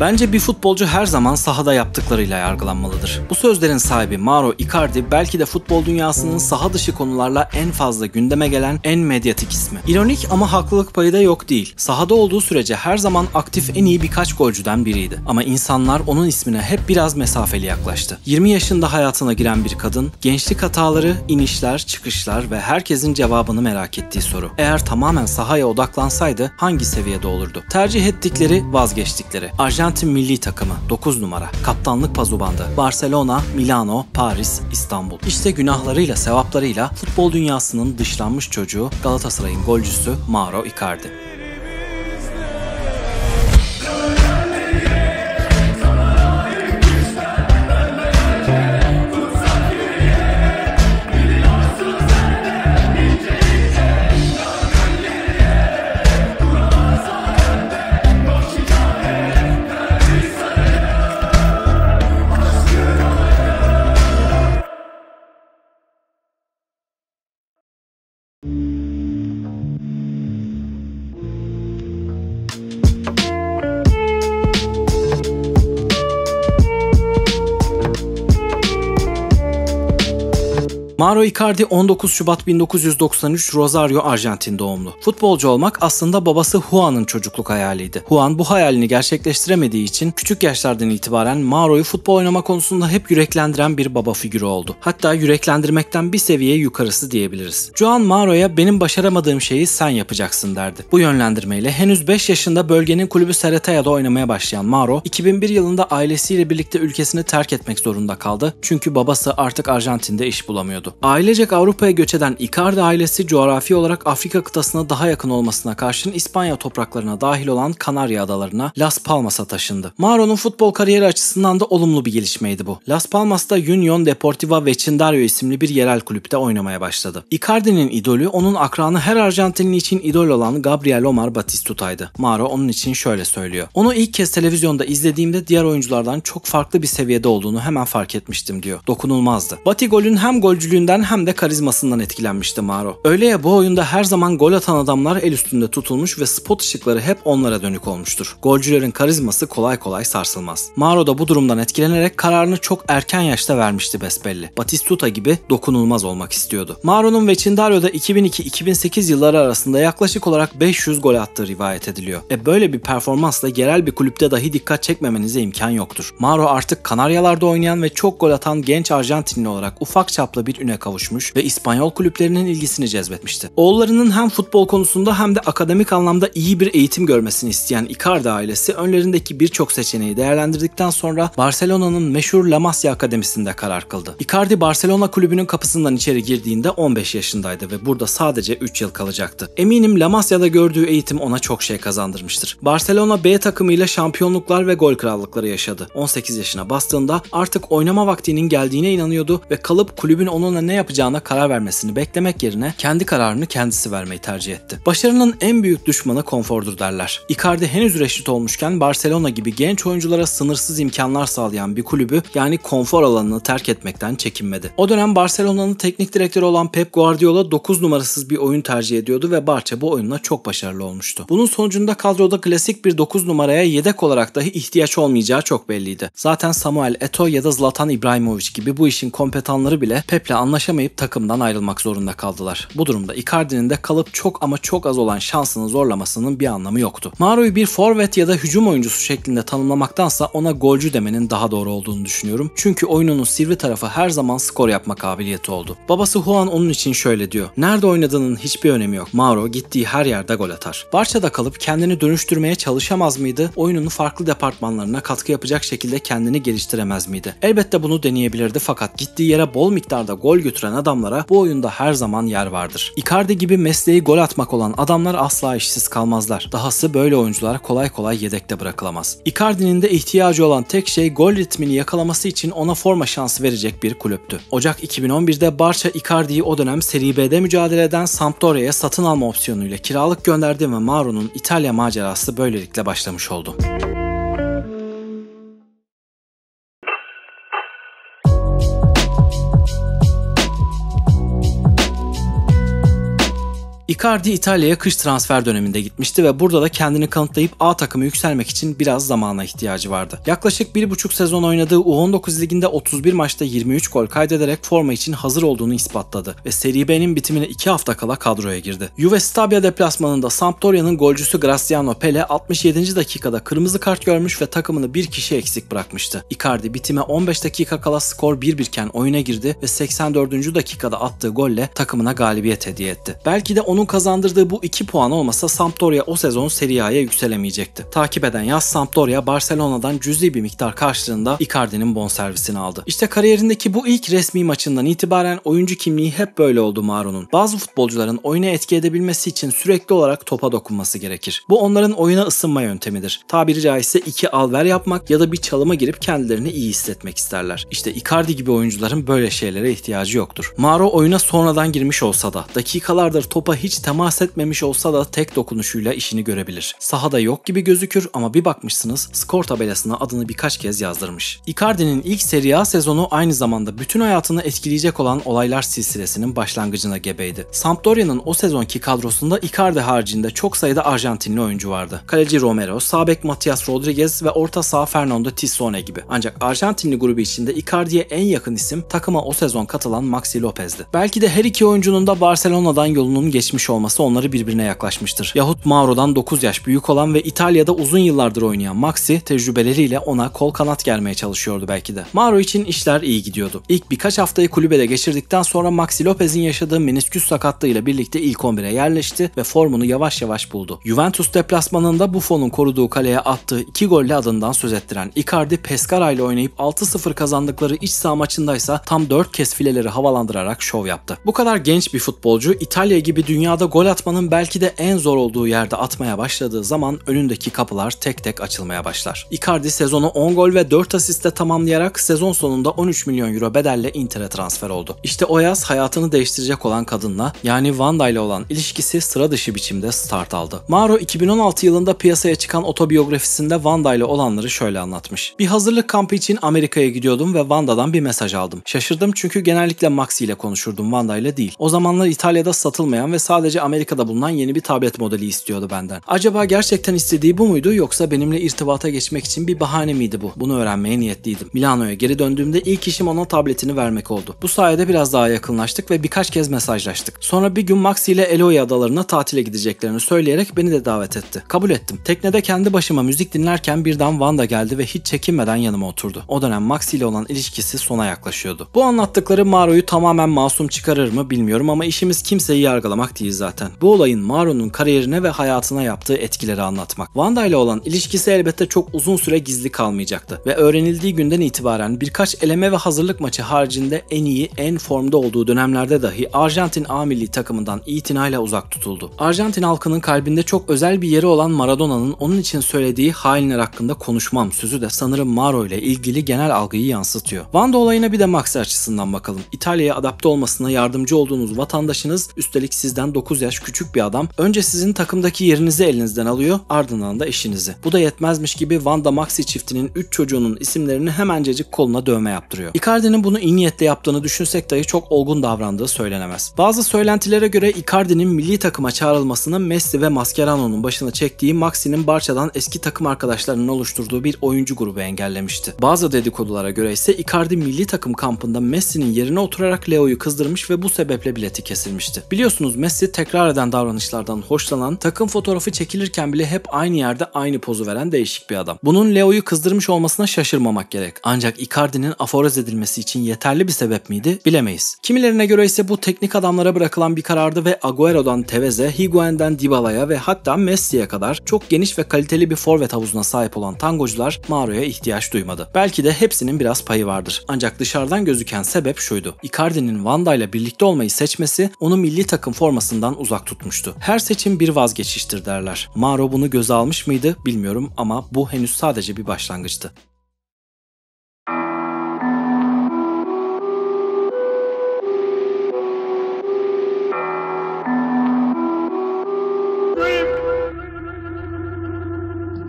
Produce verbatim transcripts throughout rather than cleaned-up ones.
Bence bir futbolcu her zaman sahada yaptıklarıyla yargılanmalıdır. Bu sözlerin sahibi Mauro Icardi belki de futbol dünyasının saha dışı konularla en fazla gündeme gelen en medyatik ismi. İronik ama haklılık payı da yok değil. Sahada olduğu sürece her zaman aktif en iyi birkaç golcüden biriydi. Ama insanlar onun ismine hep biraz mesafeli yaklaştı. yirmi yaşında hayatına giren bir kadın, gençlik hataları, inişler, çıkışlar ve herkesin cevabını merak ettiği soru. Eğer tamamen sahaya odaklansaydı hangi seviyede olurdu? Tercih ettikleri, vazgeçtikleri. Arjantin milli takımı dokuz numara, kaptanlık pazubandı. Barcelona, Milano, Paris, İstanbul. İşte günahlarıyla, sevaplarıyla futbol dünyasının dışlanmış çocuğu Galatasaray'ın golcüsü Mauro Icardi. Mauro Icardi on dokuz Şubat bin dokuz yüz doksan üç Rosario, Arjantin doğumlu. Futbolcu olmak aslında babası Juan'ın çocukluk hayaliydi. Juan bu hayalini gerçekleştiremediği için küçük yaşlardan itibaren Mauro'yu futbol oynama konusunda hep yüreklendiren bir baba figürü oldu. Hatta yüreklendirmekten bir seviye yukarısı diyebiliriz. Juan Mauro'ya benim başaramadığım şeyi sen yapacaksın derdi. Bu yönlendirmeyle henüz beş yaşında bölgenin kulübü Cereta'da oynamaya başlayan Mauro, iki bin bir yılında ailesiyle birlikte ülkesini terk etmek zorunda kaldı. Çünkü babası artık Arjantin'de iş bulamıyordu. Ailecek Avrupa'ya göç eden Icardi ailesi coğrafi olarak Afrika kıtasına daha yakın olmasına karşın İspanya topraklarına dahil olan Kanarya Adalarına, Las Palmas'a taşındı. Mauro'nun futbol kariyeri açısından da olumlu bir gelişmeydi bu. Las Palmas'ta Unión Deportiva Vecindario isimli bir yerel kulüpte oynamaya başladı. Icardi'nin idolü, onun akranı her Arjantinli için idol olan Gabriel Omar Batistuta'ydı. Mauro onun için şöyle söylüyor: "Onu ilk kez televizyonda izlediğimde diğer oyunculardan çok farklı bir seviyede olduğunu hemen fark etmiştim." diyor. Dokunulmazdı. Batigol'ün hem golcülüğünden hem de karizmasından etkilenmişti Mauro. Öyle ya, bu oyunda her zaman gol atan adamlar el üstünde tutulmuş ve spot ışıkları hep onlara dönük olmuştur. Golcülerin karizması kolay kolay sarsılmaz. Mauro da bu durumdan etkilenerek kararını çok erken yaşta vermişti besbelli. Batistuta gibi dokunulmaz olmak istiyordu. Mauro'nun Vecindario'da iki bin iki iki bin sekiz yılları arasında yaklaşık olarak beş yüz gol attığı rivayet ediliyor. E böyle bir performansla yerel bir kulüpte dahi dikkat çekmemenize imkan yoktur. Mauro artık Kanaryalar'da oynayan ve çok gol atan genç Arjantinli olarak ufak çaplı bir üne kavuşmuş ve İspanyol kulüplerinin ilgisini cezbetmişti. Oğullarının hem futbol konusunda hem de akademik anlamda iyi bir eğitim görmesini isteyen Icardi ailesi önlerindeki birçok seçeneği değerlendirdikten sonra Barcelona'nın meşhur La Masia Akademisi'nde karar kıldı. Icardi Barcelona kulübünün kapısından içeri girdiğinde on beş yaşındaydı ve burada sadece üç yıl kalacaktı. Eminim La Masia'da gördüğü eğitim ona çok şey kazandırmıştır. Barcelona B takımıyla şampiyonluklar ve gol krallıkları yaşadı. on sekiz yaşına bastığında artık oynama vaktinin geldiğine inanıyordu ve kalıp kulübün onunla ne yapacağına karar vermesini beklemek yerine kendi kararını kendisi vermeyi tercih etti. Başarının en büyük düşmanı konfordur derler. Icardi henüz reşit olmuşken Barcelona gibi genç oyunculara sınırsız imkanlar sağlayan bir kulübü, yani konfor alanını terk etmekten çekinmedi. O dönem Barcelona'nın teknik direktörü olan Pep Guardiola dokuz numarasız bir oyun tercih ediyordu ve Barça bu oyunla çok başarılı olmuştu. Bunun sonucunda kadroda klasik bir dokuz numaraya yedek olarak dahi ihtiyaç olmayacağı çok belliydi. Zaten Samuel Eto'o ya da Zlatan İbrahimovic gibi bu işin kompetanları bile Pep'le anlaşamayıp takımdan ayrılmak zorunda kaldılar. Bu durumda Icardi'nin de kalıp çok ama çok az olan şansını zorlamasının bir anlamı yoktu. Mauro'yu bir forvet ya da hücum oyuncusu şeklinde tanımlamaktansa ona golcü demenin daha doğru olduğunu düşünüyorum. Çünkü oyununun sivri tarafı her zaman skor yapma kabiliyeti oldu. Babası Juan onun için şöyle diyor: "Nerede oynadığının hiçbir önemi yok. Mauro gittiği her yerde gol atar." Barça'da kalıp kendini dönüştürmeye çalışamaz mıydı? Oyunun farklı departmanlarına katkı yapacak şekilde kendini geliştiremez miydi? Elbette bunu deneyebilirdi, fakat gittiği yere bol miktarda gol götüren adamlara bu oyunda her zaman yer vardır. Icardi gibi mesleği gol atmak olan adamlar asla işsiz kalmazlar. Dahası böyle oyuncular kolay kolay yedekte bırakılamaz. Icardi'nin de ihtiyacı olan tek şey gol ritmini yakalaması için ona forma şansı verecek bir kulüptü. Ocak iki bin on birde Barça Icardi'yi o dönem Serie B'de mücadele eden Sampdoria'ya satın alma opsiyonuyla kiralık gönderdi ve Mauro'nun İtalya macerası böylelikle başlamış oldu. Icardi İtalya'ya kış transfer döneminde gitmişti ve burada da kendini kanıtlayıp A takımı yükselmek için biraz zamana ihtiyacı vardı. Yaklaşık bir buçuk sezon oynadığı U on dokuz liginde otuz bir maçta yirmi üç gol kaydederek forma için hazır olduğunu ispatladı ve Serie B'nin bitimine iki hafta kala kadroya girdi. Juve Stabia deplasmanında Sampdoria'nın golcüsü Graziano Pelle altmış yedinci dakikada kırmızı kart görmüş ve takımını bir kişi eksik bırakmıştı. Icardi bitime on beş dakika kala skor bir bir iken oyuna girdi ve seksen dördüncü dakikada attığı golle takımına galibiyet hediye etti. Belki de onun kazandırdığı bu iki puan olmasa Sampdoria o sezon Serie A'ya yükselemeyecekti. Takip eden yaz Sampdoria Barcelona'dan cüzi bir miktar karşılığında Icardi'nin bonservisini aldı. İşte kariyerindeki bu ilk resmi maçından itibaren oyuncu kimliği hep böyle oldu Maro'nun. Bazı futbolcuların oyuna etki edebilmesi için sürekli olarak topa dokunması gerekir. Bu onların oyuna ısınma yöntemidir. Tabiri caizse iki al-ver yapmak ya da bir çalıma girip kendilerini iyi hissetmek isterler. İşte Icardi gibi oyuncuların böyle şeylere ihtiyacı yoktur. Maro oyuna sonradan girmiş olsa da, dakikalardır topa hiç temas etmemiş olsa da tek dokunuşuyla işini görebilir. Sahada yok gibi gözükür ama bir bakmışsınız skor tabelasına adını birkaç kez yazdırmış. Icardi'nin ilk Serie A sezonu aynı zamanda bütün hayatını etkileyecek olan olaylar silsilesinin başlangıcına gebeydi. Sampdoria'nın o sezonki kadrosunda Icardi haricinde çok sayıda Arjantinli oyuncu vardı. Kaleci Romero, sağ bek Matias Rodriguez ve orta saha Fernando Tissone gibi. Ancak Arjantinli grubu içinde Icardi'ye en yakın isim takıma o sezon katılan Maxi Lopez'di. Belki de her iki oyuncunun da Barcelona'dan yolunun geçmiş olması onları birbirine yaklaşmıştır. Yahut Mauro'dan dokuz yaş büyük olan ve İtalya'da uzun yıllardır oynayan Maxi tecrübeleriyle ona kol kanat germeye çalışıyordu belki de. Mauro için işler iyi gidiyordu. İlk birkaç haftayı kulübede geçirdikten sonra Maxi Lopez'in yaşadığı menisküs sakatlığıyla birlikte ilk on bire yerleşti ve formunu yavaş yavaş buldu. Juventus deplasmanında Buffon'un koruduğu kaleye attığı iki golle adından söz ettiren Icardi Pescara ile oynayıp altı sıfır kazandıkları iç saha maçındaysa tam dört kez fileleri havalandırarak şov yaptı. Bu kadar genç bir futbolcu İtalya gibi dünyada gol atmanın belki de en zor olduğu yerde atmaya başladığı zaman önündeki kapılar tek tek açılmaya başlar. Icardi sezonu on gol ve dört asistle tamamlayarak sezon sonunda on üç milyon euro bedelle Inter'e transfer oldu. İşte o yaz hayatını değiştirecek olan kadınla yani Wanda ile olan ilişkisi sıra dışı biçimde start aldı. Mauro iki bin on altı yılında piyasaya çıkan otobiyografisinde Wanda ile olanları şöyle anlatmış. Bir hazırlık kampı için Amerika'ya gidiyordum ve Wanda'dan bir mesaj aldım. Şaşırdım çünkü genellikle Maxi ile konuşurdum, Wanda ile değil. O zamanlar İtalya'da satılmayan ve sadece Amerika'da bulunan yeni bir tablet modeli istiyordu benden. Acaba gerçekten istediği bu muydu yoksa benimle irtibata geçmek için bir bahane miydi bu? Bunu öğrenmeye niyetliydim. Milano'ya geri döndüğümde ilk işim ona tabletini vermek oldu. Bu sayede biraz daha yakınlaştık ve birkaç kez mesajlaştık. Sonra bir gün Maxi ile Eloy adalarına tatile gideceklerini söyleyerek beni de davet etti. Kabul ettim. Teknede kendi başıma müzik dinlerken birden Wanda geldi ve hiç çekinmeden yanıma oturdu. O dönem Maxi ile olan ilişkisi sona yaklaşıyordu. Bu anlattıkları Mauro'yu tamamen masum çıkarır mı bilmiyorum ama işimiz kimseyi yargılamak değil zaten. Bu olayın Mauro'nun kariyerine ve hayatına yaptığı etkileri anlatmak. Wanda ile olan ilişkisi elbette çok uzun süre gizli kalmayacaktı ve öğrenildiği günden itibaren birkaç eleme ve hazırlık maçı haricinde en iyi, en formda olduğu dönemlerde dahi Arjantin A milli takımından itinayla uzak tutuldu. Arjantin halkının kalbinde çok özel bir yeri olan Maradona'nın onun için söylediği hainler hakkında konuşmam sözü de sanırım Mauro ile ilgili genel algıyı yansıtıyor. Wanda olayına bir de Maxi açısından bakalım. İtalya'ya adapte olmasına yardımcı olduğunuz vatandaşınız, üstelik sizden dokuz yaş küçük bir adam, önce sizin takımdaki yerinizi elinizden alıyor, ardından da eşinizi. Bu da yetmezmiş gibi Wanda Maxi çiftinin üç çocuğunun isimlerini hemencecik koluna dövme yaptırıyor. Icardi'nin bunu iyi niyetle yaptığını düşünsek dahi çok olgun davrandığı söylenemez. Bazı söylentilere göre Icardi'nin milli takıma çağrılmasını Messi ve Mascherano'nun başına çektiği Maxi'nin Barça'dan eski takım arkadaşlarının oluşturduğu bir oyuncu grubu engellemişti. Bazı dedikodulara göre ise Icardi milli takım kampında Messi'nin yerine oturarak Leo'yu kızdırmış ve bu sebeple bileti kesilmişti. Biliyorsunuz Messi tekrar eden davranışlardan hoşlanan, takım fotoğrafı çekilirken bile hep aynı yerde aynı pozu veren değişik bir adam. Bunun Leo'yu kızdırmış olmasına şaşırmamak gerek. Ancak Icardi'nin aforoz edilmesi için yeterli bir sebep miydi bilemeyiz. Kimilerine göre ise bu teknik adamlara bırakılan bir karardı ve Agüero'dan Tevez'e, Higuain'den Dybala'ya ve hatta Messi'ye kadar çok geniş ve kaliteli bir forvet havuzuna sahip olan tangocular Mauro'ya ihtiyaç duymadı. Belki de hepsinin biraz payı vardır. Ancak dışarıdan gözüken sebep şuydu. Icardi'nin Wanda ile birlikte olmayı seçmesi onu milli takım formasından uzak tutmuştu. Her seçim bir vazgeçiştir derler. Mauro bunu göze almış mıydı bilmiyorum ama bu henüz sadece bir başlangıçtı.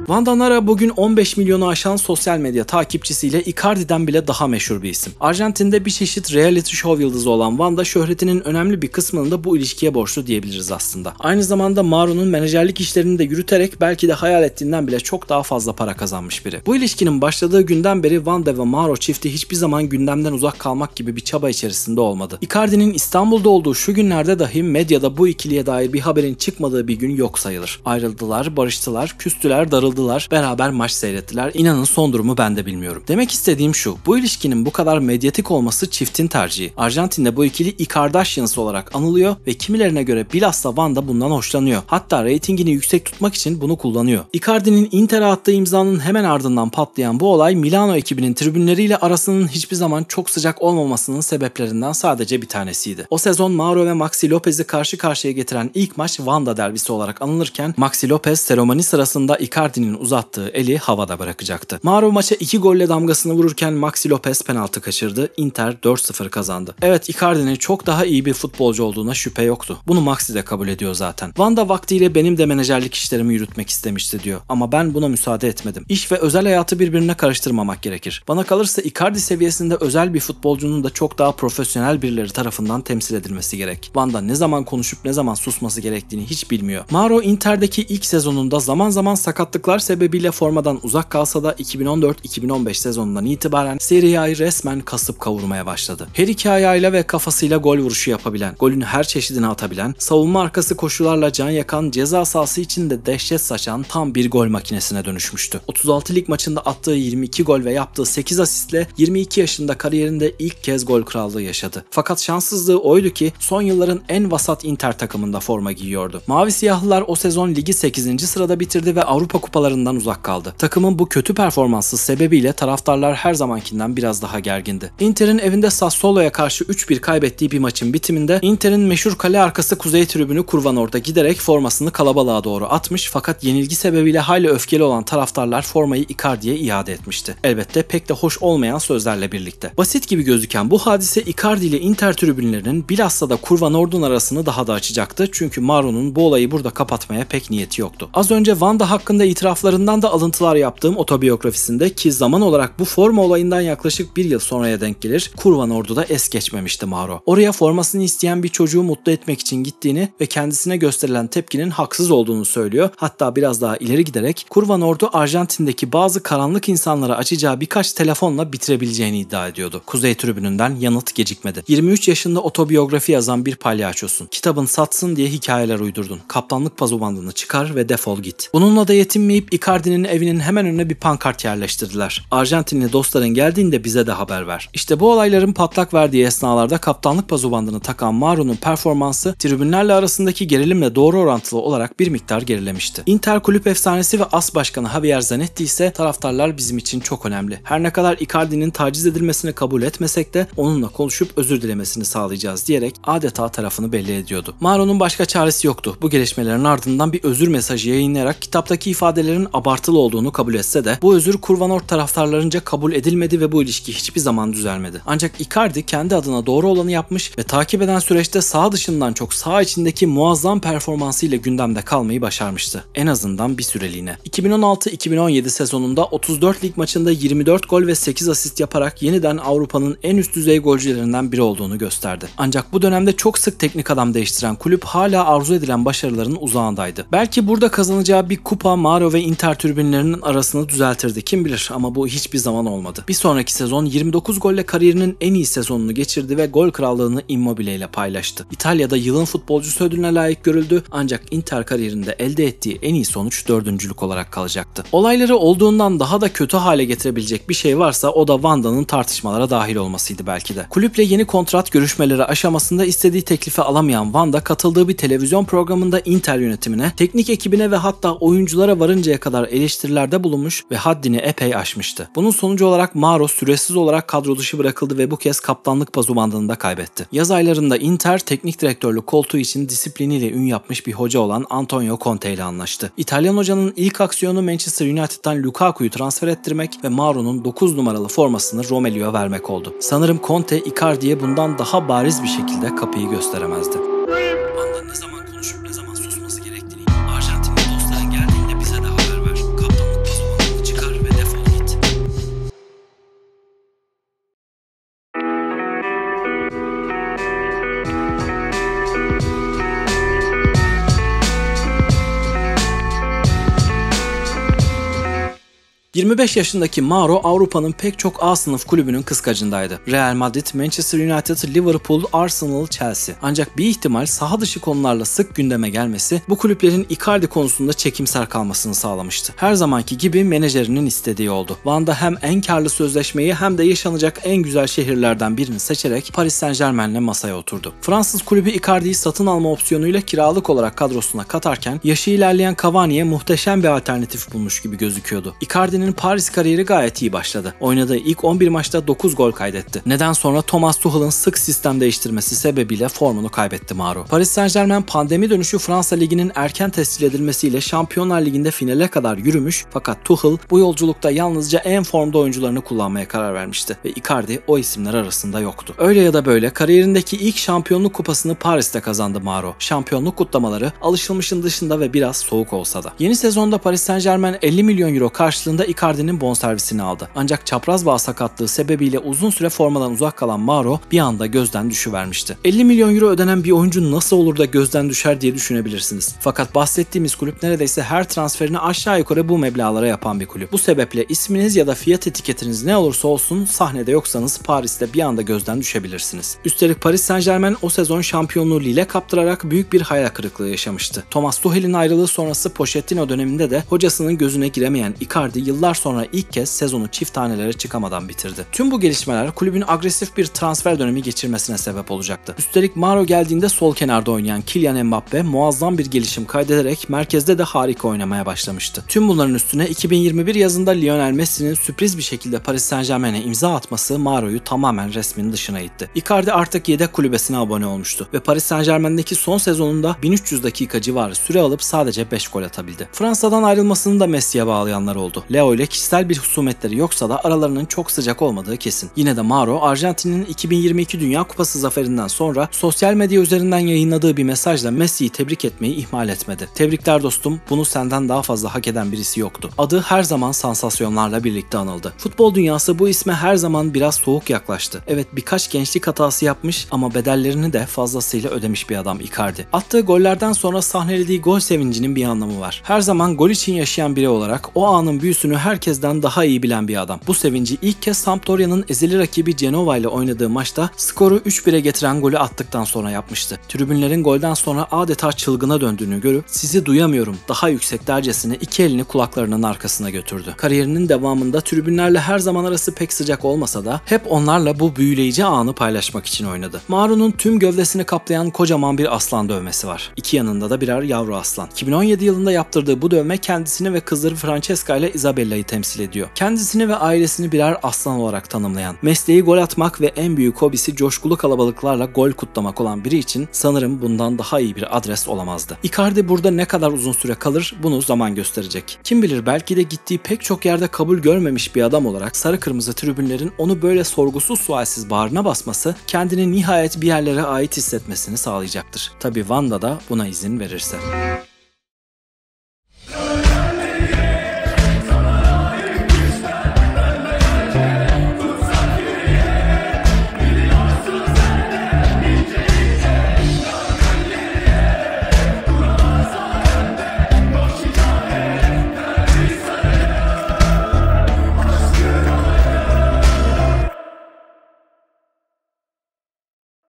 Wanda Nara bugün on beş milyonu aşan sosyal medya takipçisiyle Icardi'den bile daha meşhur bir isim. Arjantin'de bir çeşit reality show yıldızı olan Wanda şöhretinin önemli bir kısmını da bu ilişkiye borçlu diyebiliriz aslında. Aynı zamanda Mauro'nun menajerlik işlerini de yürüterek belki de hayal ettiğinden bile çok daha fazla para kazanmış biri. Bu ilişkinin başladığı günden beri Wanda ve Mauro çifti hiçbir zaman gündemden uzak kalmak gibi bir çaba içerisinde olmadı. Icardi'nin İstanbul'da olduğu şu günlerde dahi medyada bu ikiliye dair bir haberin çıkmadığı bir gün yok sayılır. Ayrıldılar, barıştılar, küstüler, darıldılar, beraber maç seyrettiler. İnanın son durumu ben de bilmiyorum. Demek istediğim şu, bu ilişkinin bu kadar medyatik olması çiftin tercihi. Arjantin'de bu ikili Ikardashians olarak anılıyor ve kimilerine göre bilhassa Wanda bundan hoşlanıyor. Hatta reytingini yüksek tutmak için bunu kullanıyor. Icardi'nin Inter'e attığı imzanın hemen ardından patlayan bu olay Milano ekibinin tribünleriyle arasının hiçbir zaman çok sıcak olmamasının sebeplerinden sadece bir tanesiydi. O sezon Mauro ve Maxi Lopez'i karşı karşıya getiren ilk maç Wanda derbisi olarak anılırken Maxi Lopez seremoni sırasında Icardi'nin uzattığı eli havada bırakacaktı. Mauro maça iki golle damgasını vururken Maxi Lopez penaltı kaçırdı. Inter dört sıfır kazandı. Evet, Icardi'nin çok daha iyi bir futbolcu olduğuna şüphe yoktu. Bunu Maxi de kabul ediyor zaten. Wanda vaktiyle benim de menajerlik işlerimi yürütmek istemişti diyor. Ama ben buna müsaade etmedim. İş ve özel hayatı birbirine karıştırmamak gerekir. Bana kalırsa Icardi seviyesinde özel bir futbolcunun da çok daha profesyonel birileri tarafından temsil edilmesi gerek. Wanda ne zaman konuşup ne zaman susması gerektiğini hiç bilmiyor. Mauro Inter'deki ilk sezonunda zaman zaman sakatlıklar sebebiyle formadan uzak kalsa da iki bin on dört iki bin on beş sezonundan itibaren Serie A'yı resmen kasıp kavurmaya başladı. Her iki ayağıyla ve kafasıyla gol vuruşu yapabilen, golün her çeşidini atabilen, savunma arkası koşularla can yakan, ceza sahası içinde dehşet saçan tam bir gol makinesine dönüşmüştü. otuz altı lig maçında attığı yirmi iki gol ve yaptığı sekiz asistle yirmi iki yaşında kariyerinde ilk kez gol krallığı yaşadı. Fakat şanssızlığı oydu ki son yılların en vasat Inter takımında forma giyiyordu. Mavi siyahlılar o sezon ligi sekizinci sırada bitirdi ve Avrupa kupalarından uzak kaldı. Takımın bu kötü performansı sebebiyle taraftarlar her zamankinden biraz daha gergindi. Inter'in evinde Sassuolo'ya karşı üç bir kaybettiği bir maçın bitiminde Inter'in meşhur kale arkası kuzey tribünü Kurvanor'da giderek formasını kalabalığa doğru atmış, fakat yenilgi sebebiyle hayli öfkeli olan taraftarlar formayı Icardi'ye iade etmişti. Elbette pek de hoş olmayan sözlerle birlikte. Basit gibi gözüken bu hadise Icardi ile Inter tribünlerinin bilhassa da Kurvanor'un arasını daha da açacaktı, çünkü Mauro'nun bu olayı burada kapatmaya pek niyeti yoktu. Az önce Wanda hakkında itiraflarından da alıntılar yaptığım otobiyografisinde, ki zaman olarak bu forma olayından yaklaşık bir yıl sonraya denk gelir, Kurvanor'da da es geçmemişti Mauro. Oraya formasını isteyen bir çocuğu mutlu etmek için gittiğini ve kendisine gösterilen tepkinin haksız olduğunu söylüyor. Hatta biraz daha ileri giderek Kurvanor'u Arjantin'deki bazı karanlık insanlara açacağı birkaç telefonla bitirebileceğini iddia ediyordu. Kuzey tribününden yanıt gecikmedi. yirmi üç yaşında otobiyografi yazan bir palyaçosun. Kitabın satsın diye hikayeler uydurdun. Kaptanlık pazubandını çıkar ve defol git. Bununla da yetinmeyip Icardi'nin evinin hemen önüne bir pankart yerleştirdiler. Arjantinli dostların geldiğinde bize de haber ver. İşte bu olayların patlak verdiği esnalarda kaptanlık pazubandını takan Mauro'nun performansı tribünlerle arasındaki gerilimle doğru orantılı olarak bir miktar gerilemişti. Inter kulüp efsanesi ve as başkanı Javier Zanetti ise taraftarlar bizim için çok önemli. Her ne kadar Icardi'nin taciz edilmesini kabul etmesek de onunla konuşup özür dilemesini sağlayacağız diyerek adeta tarafını belli ediyordu. Mauro'nun başka çaresi yoktu. Bu gelişmelerin ardından bir özür mesajı yayınlayarak kitaptaki ifadelerin abartılı olduğunu kabul etse de bu özür Kurvanor taraftarlarınca kabul edilmedi ve bu ilişki hiçbir zaman düzelmedi. Ancak Icardi kendi adına doğru olanı yapmış ve takip eden süreçte sağ dışından çok sağ içindeki muazzam performansıyla gündemde kalmayı başarmıştı. En azından bir süreliğine. iki bin on altı iki bin on yedi sezonunda otuz dört lig maçında yirmi dört gol ve sekiz asist yaparak yeniden Avrupa'nın en üst düzey golcülerinden biri olduğunu gösterdi. Ancak bu dönemde çok sık teknik adam değiştiren kulüp hala arzu edilen başarıların uzağındaydı. Belki burada kazanacağı bir kupa Mauro ve Inter tribünlerinin arasını düzeltirdi, kim bilir, ama bu hiçbir zaman olmadı. Bir sonraki sezon yirmi dokuz golle kariyerinin en iyi sezonunu geçirdi ve gol krallığını Immobile ile paylaştı. İtalya'da yılın futbolcusu ödülüne layık görüldü, ancak Inter kariyerinde elde ettiği en iyi sonuç dördüncülük olarak kalacaktı. Olayları olduğundan daha da kötü hale getirebilecek bir şey varsa o da Wanda'nın tartışmalara dahil olmasıydı belki de. Kulüple yeni kontrat görüşmeleri aşamasında istediği teklifi alamayan Wanda katıldığı bir televizyon programında Inter yönetimine, teknik ekibine ve hatta oyunculara varıncaya kadar eleştirilerde bulunmuş ve haddini epey aşmıştı. Bunun sonucu olarak Mauro süresiz olarak kadro dışı bırakıldı ve bu kez kaptanlık pazubandını da kaybetti. Yaz aylarında Inter teknik direktörlük koltuğu için disipliniyle ün yapmış bir hoca olan Antonio Conte ile anlaştı. İtalyan hocanın ilk aksiyonu Manchester United'dan Lukaku'yu transfer ettirmek ve Mauro'nun dokuz numaralı formasını Romelio'ya vermek oldu. Sanırım Conte Icardi'ye bundan daha bariz bir şekilde kapıyı gösteremezdi. Wanda ne zaman konuşup ne zaman susması gerektiğini Arjantinli dostların geldiğinde bize de haber ver. Kaptanlık yirmi beş yaşındaki Mauro Avrupa'nın pek çok A sınıf kulübünün kıskacındaydı. Real Madrid, Manchester United, Liverpool, Arsenal, Chelsea. Ancak bir ihtimal saha dışı konularla sık gündeme gelmesi bu kulüplerin Icardi konusunda çekimser kalmasını sağlamıştı. Her zamanki gibi menajerinin istediği oldu. Van'da hem en karlı sözleşmeyi hem de yaşanacak en güzel şehirlerden birini seçerek Paris Saint-Germain'le masaya oturdu. Fransız kulübü Icardi'yi satın alma opsiyonuyla kiralık olarak kadrosuna katarken yaşı ilerleyen Cavani'ye muhteşem bir alternatif bulmuş gibi gözüküyordu. Icardi'nin Paris kariyeri gayet iyi başladı. Oynadığı ilk on bir maçta dokuz gol kaydetti. Neden sonra Thomas Tuchel'ın sık sistem değiştirmesi sebebiyle formunu kaybetti Mauro. Paris Saint-Germain pandemi dönüşü Fransa Ligi'nin erken tescil edilmesiyle Şampiyonlar Ligi'nde finale kadar yürümüş, fakat Tuchel bu yolculukta yalnızca en formda oyuncularını kullanmaya karar vermişti ve Icardi o isimler arasında yoktu. Öyle ya da böyle kariyerindeki ilk şampiyonluk kupasını Paris'te kazandı Mauro. Şampiyonluk kutlamaları alışılmışın dışında ve biraz soğuk olsa da. Yeni sezonda Paris Saint-Germain elli milyon euro karşılığında Icardi'nin bonservisini aldı. Ancak çapraz bağ sakatlığı sebebiyle uzun süre formadan uzak kalan Mauro bir anda gözden düşüvermişti. elli milyon euro ödenen bir oyuncu nasıl olur da gözden düşer diye düşünebilirsiniz. Fakat bahsettiğimiz kulüp neredeyse her transferini aşağı yukarı bu meblağlara yapan bir kulüp. Bu sebeple isminiz ya da fiyat etiketiniz ne olursa olsun sahnede yoksanız Paris'te bir anda gözden düşebilirsiniz. Üstelik Paris Saint-Germain o sezon şampiyonluğu Lille kaptırarak büyük bir hayal kırıklığı yaşamıştı. Thomas Tuchel'in ayrılığı sonrası Pochettino döneminde de hocasının gözüne giremeyen Icardi yıllar sonra ilk kez sezonu çift tanelere çıkamadan bitirdi. Tüm bu gelişmeler kulübün agresif bir transfer dönemi geçirmesine sebep olacaktı. Üstelik Mauro geldiğinde sol kenarda oynayan Kylian Mbappe muazzam bir gelişim kaydederek merkezde de harika oynamaya başlamıştı. Tüm bunların üstüne iki bin yirmi bir yazında Lionel Messi'nin sürpriz bir şekilde Paris Saint-Germain'e imza atması Mauro'yu tamamen resmin dışına itti. Icardi artık yedek kulübesine abone olmuştu ve Paris Saint-Germain'deki son sezonunda bin üç yüz dakika civarı süre alıp sadece beş gol atabildi. Fransa'dan ayrılmasını da Messi'ye bağlayanlar oldu. Leo ile kişisel bir husumetleri yoksa da aralarının çok sıcak olmadığı kesin. Yine de Mauro, Arjantin'in iki bin yirmi iki Dünya Kupası zaferinden sonra sosyal medya üzerinden yayınladığı bir mesajla Messi'yi tebrik etmeyi ihmal etmedi. "Tebrikler dostum, bunu senden daha fazla hak eden birisi yoktu." Adı her zaman sansasyonlarla birlikte anıldı. Futbol dünyası bu isme her zaman biraz soğuk yaklaştı. Evet, birkaç gençlik hatası yapmış ama bedellerini de fazlasıyla ödemiş bir adam Icardi. Attığı gollerden sonra sahnelediği gol sevincinin bir anlamı var. Her zaman gol için yaşayan biri olarak o anın büyüsünü herkesten daha iyi bilen bir adam. Bu sevinci ilk kez Sampdoria'nın ezeli rakibi Genova ile oynadığı maçta skoru üç bire getiren golü attıktan sonra yapmıştı. Tribünlerin golden sonra adeta çılgına döndüğünü görüp "Sizi duyamıyorum" daha yüksek dercesine iki elini kulaklarının arkasına götürdü. Kariyerinin devamında tribünlerle her zaman arası pek sıcak olmasa da hep onlarla bu büyüleyici anı paylaşmak için oynadı. Mauro'nun tüm gövdesini kaplayan kocaman bir aslan dövmesi var. İki yanında da birer yavru aslan. iki bin on yedi yılında yaptırdığı bu dövme kendisini ve kızları Francesca ile Isabella'yı temsil ediyor. Kendisini ve ailesini birer aslan olarak tanımlayan, mesleği gol atmak ve en büyük hobisi coşkulu kalabalıklarla gol kutlamak olan biri için sanırım bundan daha iyi bir adres olamazdı. Icardi burada ne kadar uzun süre kalır bunu zaman gösterecek. Kim bilir, belki de gittiği pek çok yerde kabul görmemiş bir adam olarak sarı kırmızı tribünlerin onu böyle sorgusuz sualsiz bağrına basması kendini nihayet bir yerlere ait hissetmesini sağlayacaktır. Tabii Wanda da buna izin verirse.